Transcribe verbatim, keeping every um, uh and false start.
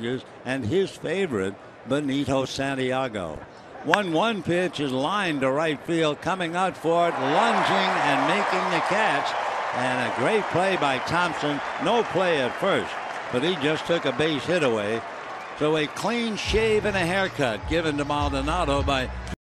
Dodgers and his favorite, Benito Santiago. one one pitch is lined to right field, coming out for it, lunging and making the catch. And a great play by Thompson. No play at first, but he just took a base hit away. So a clean shave and a haircut given to Maldonado by